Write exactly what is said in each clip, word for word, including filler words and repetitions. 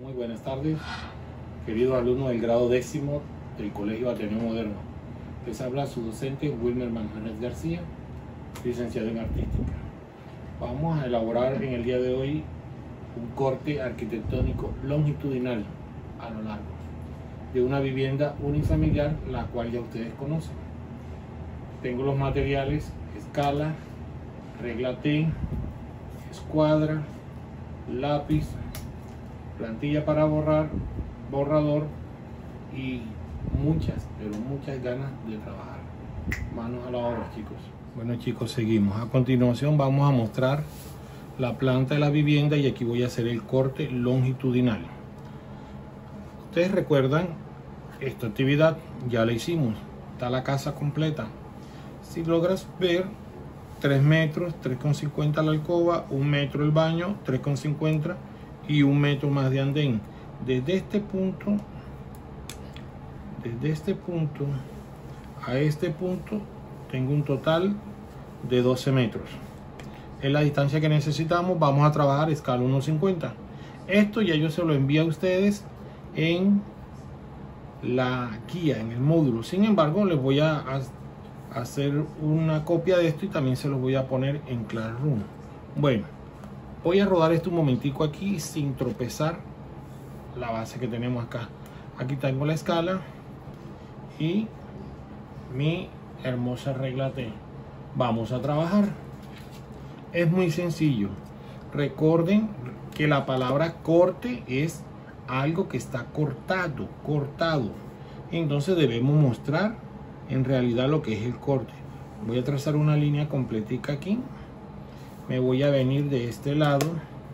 Muy buenas tardes, queridos alumnos del grado décimo del Colegio Ateneo Moderno. Les habla su docente Wilmer Manjarres García, licenciado en Artística. Vamos a elaborar en el día de hoy un corte arquitectónico longitudinal a lo largo de una vivienda unifamiliar, la cual ya ustedes conocen. Tengo los materiales: escala, regla T, escuadra, lápiz, plantilla para borrar, borrador y muchas, pero muchas ganas de trabajar. Manos a la obra, chicos. Bueno, chicos, seguimos. A continuación vamos a mostrar la planta de la vivienda y aquí voy a hacer el corte longitudinal. Ustedes recuerdan, esta actividad ya la hicimos, está la casa completa. Si logras ver, tres metros, tres con cincuenta la alcoba, un metro el baño, tres con cincuenta y un metro más de andén. Desde este punto, desde este punto a este punto, tengo un total de doce metros. Es la distancia que necesitamos. Vamos a trabajar escala uno cincuenta. Esto ya yo se lo envío a ustedes en la guía, en el módulo. Sin embargo, les voy a hacer una copia de esto y también se los voy a poner en Classroom. Bueno, voy a rodar esto un momentico aquí sin tropezar la base que tenemos acá. Aquí tengo la escala y mi hermosa regla T. Vamos a trabajar. Es muy sencillo. Recuerden que la palabra corte es algo que está cortado, cortado. Entonces debemos mostrar en realidad lo que es el corte. Voy a trazar una línea completica aquí. Me voy a venir de este lado,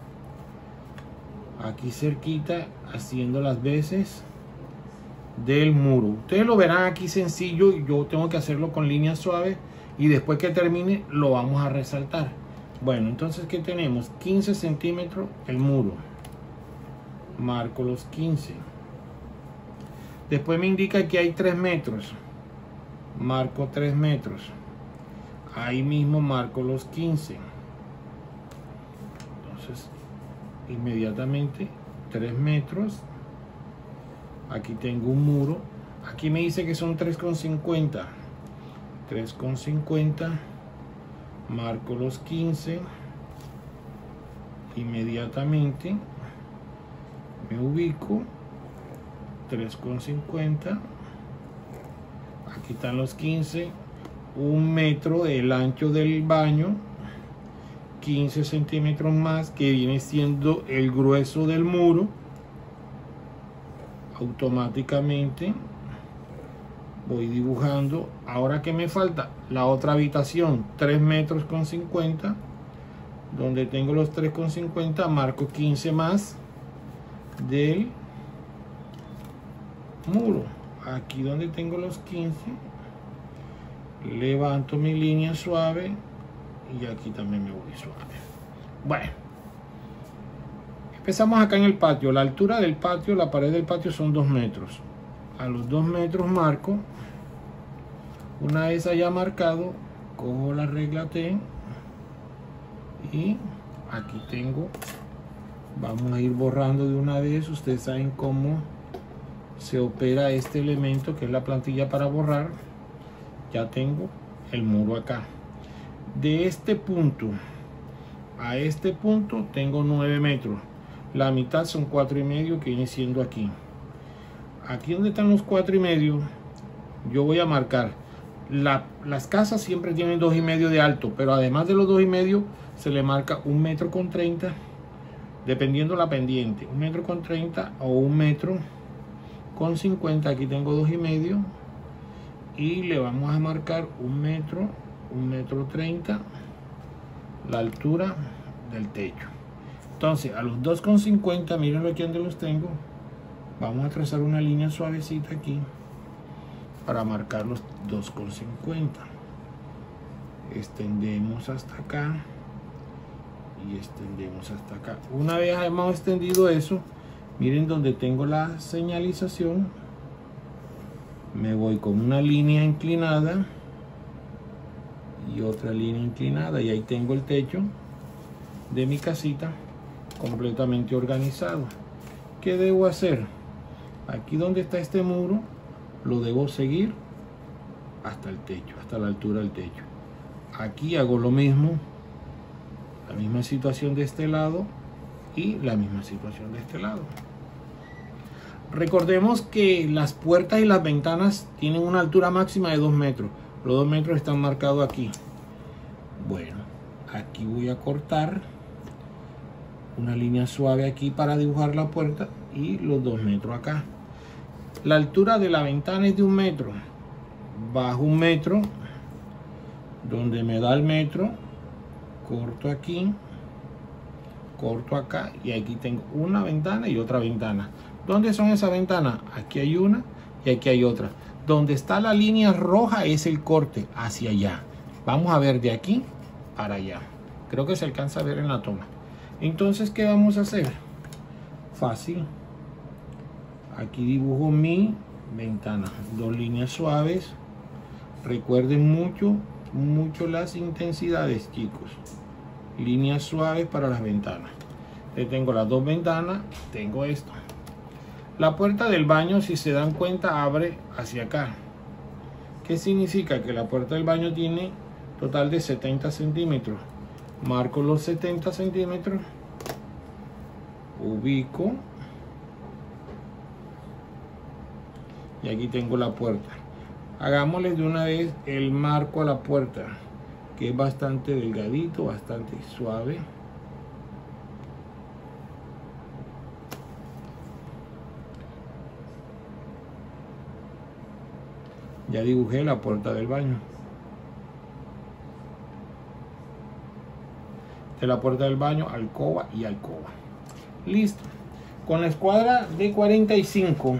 aquí cerquita, haciendo las veces del muro. Ustedes lo verán aquí sencillo. Yo tengo que hacerlo con líneas suaves y después que termine lo vamos a resaltar. Bueno, entonces, ¿qué tenemos? quince centímetros el muro. Marco los quince. Después me indica que hay tres metros. Marco tres metros. Ahí mismo marco los quince. Entonces, inmediatamente tres metros. Aquí tengo un muro. Aquí me dice que son tres con cincuenta. tres con cincuenta. Marco los quince. Inmediatamente me ubico. tres con cincuenta. Aquí están los quince. Un metro el ancho del baño. quince centímetros más, que viene siendo el grueso del muro. Automáticamente voy dibujando. Ahora, ¿qué me falta? La otra habitación, tres metros con cincuenta. Donde tengo los tres con cincuenta, marco quince más del muro. Aquí donde tengo los quince, levanto mi línea suave y aquí también me voy suave. Bueno, empezamos acá en el patio. La altura del patio, la pared del patio son dos metros. A los dos metros marco. Una vez haya marcado, cojo la regla T y aquí tengo. Vamos a ir borrando de una vez. Ustedes saben cómo se opera este elemento, que es la plantilla para borrar. Ya tengo el muro acá. De este punto a este punto tengo nueve metros. La mitad son cuatro y medio, que viene siendo aquí. Aquí donde están los cuatro y medio, yo voy a marcar. La, las casas siempre tienen dos y medio de alto, pero además de los dos y medio se le marca un metro con treinta, dependiendo la pendiente. Un metro con treinta o un metro con cincuenta. Aquí tengo dos y medio y le vamos a marcar un metro, un metro treinta, la altura del techo. Entonces, a los dos con cincuenta, mírenlo aquí donde los tengo. Vamos a trazar una línea suavecita aquí para marcar los dos con cincuenta. Extendemos hasta acá y extendemos hasta acá. Una vez hemos extendido eso, miren donde tengo la señalización, me voy con una línea inclinada y otra línea inclinada y ahí tengo el techo de mi casita completamente organizado. ¿qué debo hacer? Aquí donde está este muro, lo debo seguir hasta el techo, hasta la altura del techo. Aquí hago lo mismo, la misma situación de este lado y la misma situación de este lado. Recordemos que las puertas y las ventanas tienen una altura máxima de dos metros. Los dos metros están marcados aquí. Bueno, aquí voy a cortar una línea suave aquí para dibujar la puerta y los dos metros acá. La altura de la ventana es de un metro. Bajo un metro, donde me da el metro, corto aquí, corto acá y aquí tengo una ventana y otra ventana. ¿Dónde son esas ventanas? Aquí hay una y aquí hay otra. Donde está la línea roja es el corte hacia allá. Vamos a ver de aquí para allá. Creo que se alcanza a ver en la toma. Entonces, ¿qué vamos a hacer? Fácil. Aquí dibujo mi ventana. Dos líneas suaves. Recuerden mucho, mucho las intensidades, chicos. Líneas suaves para las ventanas. Le tengo las dos ventanas. Tengo esto. La puerta del baño, si se dan cuenta, abre hacia acá. ¿Qué significa? Que la puerta del baño tiene total de setenta centímetros. Marco los setenta centímetros. Ubico. Y aquí tengo la puerta. Hagámosle de una vez el marco a la puerta, que es bastante delgadito, bastante suave. Ya dibujé la puerta del baño. De la puerta del baño, alcoba y alcoba. Listo. Con la escuadra de cuarenta y cinco.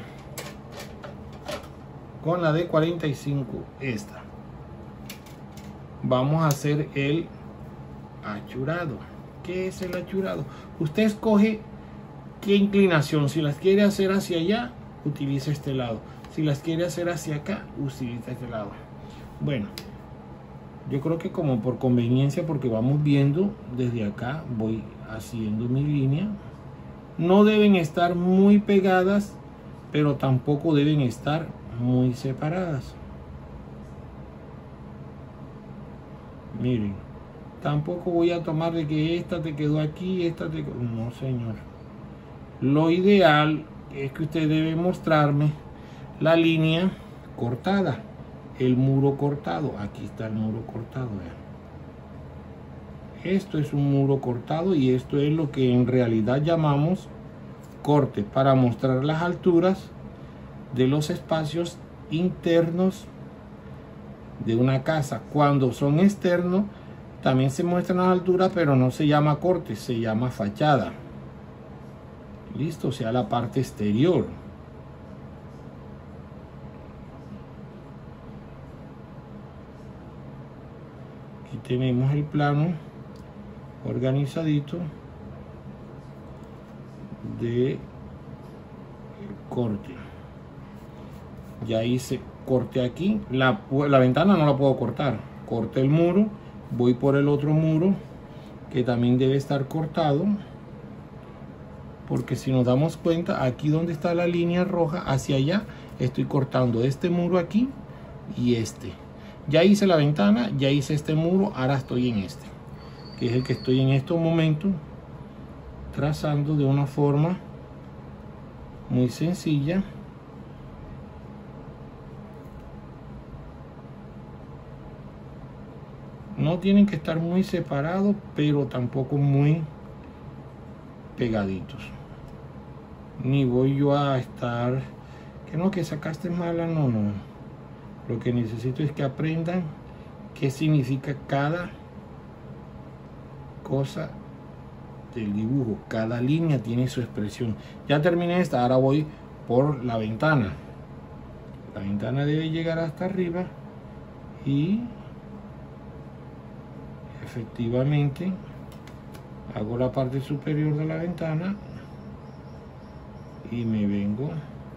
Con la de cuarenta y cinco, esta. Vamos a hacer el achurado. ¿Qué es el achurado? Usted escoge qué inclinación. Si las quiere hacer hacia allá, utiliza este lado. Si las quiere hacer hacia acá, utiliza este lado. Bueno, yo creo que como por conveniencia, porque vamos viendo desde acá, voy haciendo mi línea. No deben estar muy pegadas, pero tampoco deben estar muy separadas. Miren, tampoco voy a tomar de que esta te quedó aquí, esta te quedó... No, señor. Lo ideal es que usted debe mostrarme la línea cortada, el muro cortado. Aquí está el muro cortado, vean. Esto es un muro cortado y esto es lo que en realidad llamamos corte, para mostrar las alturas de los espacios internos de una casa. Cuando son externos también se muestran las alturas, pero no se llama corte, se llama fachada. Listo, o sea, la parte exterior. Aquí tenemos el plano organizadito de corte. Ya hice corte aquí. La, la ventana no la puedo cortar. Corté el muro. Voy por el otro muro que también debe estar cortado. Porque si nos damos cuenta, aquí donde está la línea roja, hacia allá, estoy cortando este muro aquí y este. Ya hice la ventana, ya hice este muro, ahora estoy en este, que es el que estoy en estos momentos trazando de una forma muy sencilla. No tienen que estar muy separados, pero tampoco muy pegaditos. Ni voy yo a estar que no, que sacaste mala, no, no. Lo que necesito es que aprendan qué significa cada cosa del dibujo. Cada línea tiene su expresión. Ya terminé esta, ahora voy por la ventana. La ventana debe llegar hasta arriba y efectivamente hago la parte superior de la ventana y me vengo.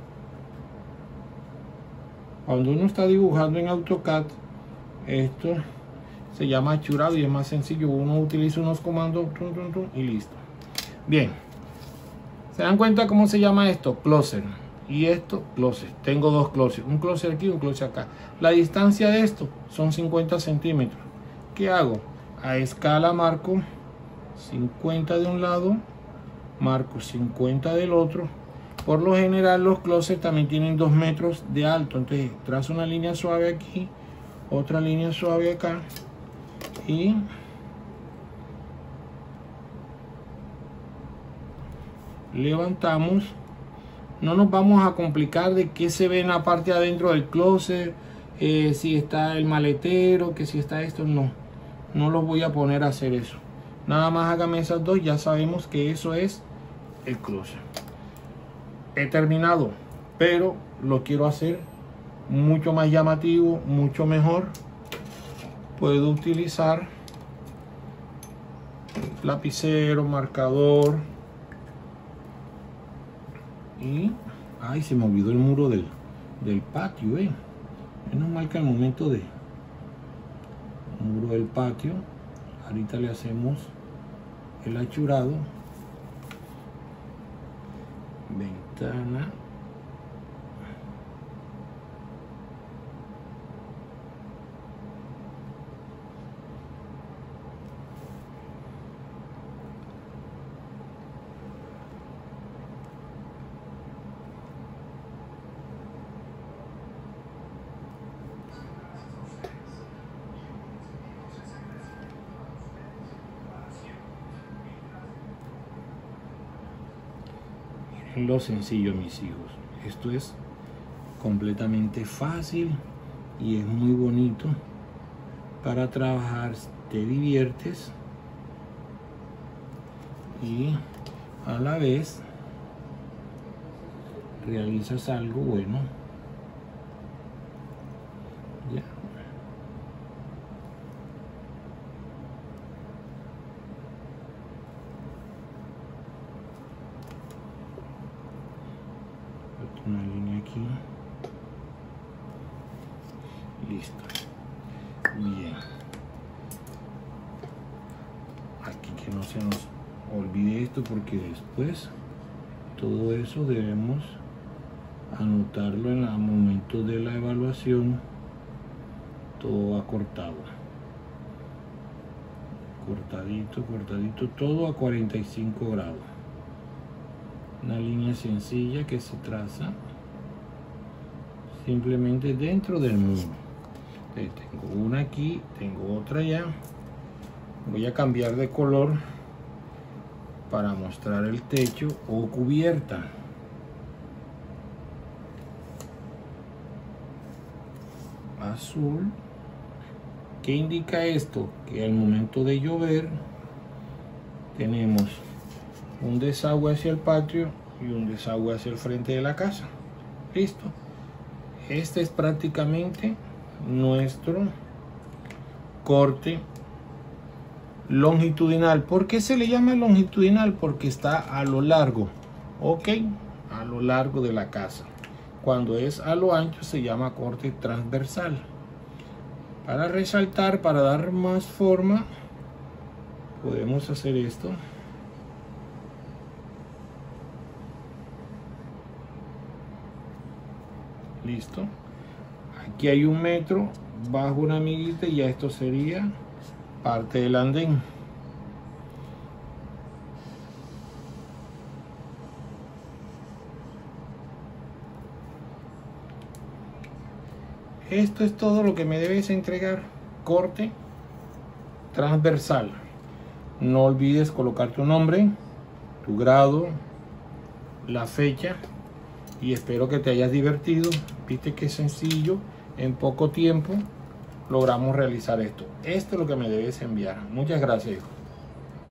Cuando uno está dibujando en AutoCAD, esto se llama achurado y es más sencillo. Uno utiliza unos comandos tum, tum, tum, y listo. Bien, ¿Se dan cuenta cómo se llama esto? Closet. Y esto, closet. Tengo dos closets. Un closet aquí y un closet acá. La distancia de esto son cincuenta centímetros. ¿Qué hago? A escala marco cincuenta de un lado, marco cincuenta del otro. Por lo general los closets también tienen dos metros de alto. Entonces trazo una línea suave aquí, otra línea suave acá. Y levantamos. No nos vamos a complicar de qué se ve en la parte de adentro del closet, eh, si está el maletero, que si está esto. No, no los voy a poner a hacer eso. Nada más hágame esas dos, ya sabemos que eso es el closet. He terminado, pero lo quiero hacer mucho más llamativo, mucho mejor. Puedo utilizar lapicero, marcador. Y, ay, se me olvidó el muro del, del patio, eh. Menos mal que al momento de muro del patio, ahorita le hacemos el achurado. Ventana. Lo sencillo, mis hijos, esto es completamente fácil y es muy bonito para trabajar. Te diviertes y a la vez realizas algo bueno. Ya. Una línea aquí. Listo. Bien. Aquí que no se nos olvide esto, porque después todo eso debemos anotarlo en el momento de la evaluación. Todo acortado. Cortadito, cortadito, todo a cuarenta y cinco grados. Una línea sencilla que se traza simplemente dentro del muro. Entonces, tengo una aquí, tengo otra allá. Voy a cambiar de color para mostrar el techo o cubierta. Azul. ¿Qué indica esto? Que al momento de llover tenemos un desagüe hacia el patio y un desagüe hacia el frente de la casa. Listo. Este es prácticamente nuestro corte longitudinal. ¿Por qué se le llama longitudinal? Porque está a lo largo. Ok, a lo largo de la casa. Cuando es a lo ancho se llama corte transversal. Para resaltar, para dar más forma, podemos hacer esto. Listo. Aquí hay un metro bajo una amiguita y ya esto sería parte del andén. Esto es todo lo que me debes entregar. Corte transversal. No olvides colocar tu nombre, tu grado, la fecha. Y espero que te hayas divertido. Viste que sencillo. En poco tiempo logramos realizar esto. Esto es lo que me debes enviar. Muchas gracias, hijo.